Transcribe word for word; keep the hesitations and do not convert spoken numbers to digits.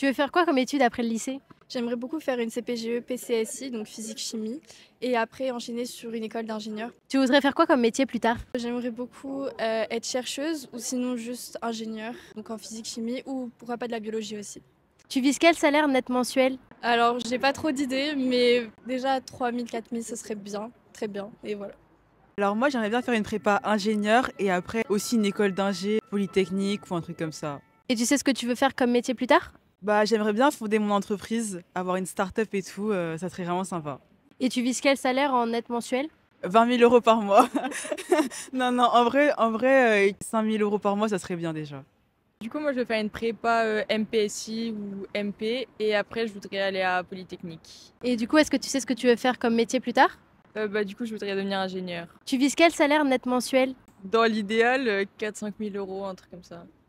Tu veux faire quoi comme étude après le lycée? J'aimerais beaucoup faire une C P G E P C S I, donc physique-chimie, et après enchaîner sur une école d'ingénieur. Tu voudrais faire quoi comme métier plus tard? J'aimerais beaucoup euh, être chercheuse ou sinon juste ingénieur, donc en physique-chimie ou pourquoi pas de la biologie aussi. Tu vises quel salaire net mensuel? Alors, j'ai pas trop d'idées, mais déjà trois mille, quatre mille, ce serait bien, très bien, et voilà. Alors moi, j'aimerais bien faire une prépa ingénieur et après aussi une école d'ingé, polytechnique ou un truc comme ça. Et tu sais ce que tu veux faire comme métier plus tard? Bah, j'aimerais bien fonder mon entreprise, avoir une start-up et tout, euh, ça serait vraiment sympa. Et tu vises quel salaire en net mensuel? vingt mille euros par mois. Non, non, en vrai, en vrai, euh, cinq mille euros par mois, ça serait bien déjà. Du coup, moi, je vais faire une prépa euh, M P S I ou M P et après, je voudrais aller à Polytechnique. Et du coup, est-ce que tu sais ce que tu veux faire comme métier plus tard? Euh, bah, du coup, je voudrais devenir ingénieur. Tu vises quel salaire net mensuel? Dans l'idéal, euh, quatre cinq mille euros, un truc comme ça.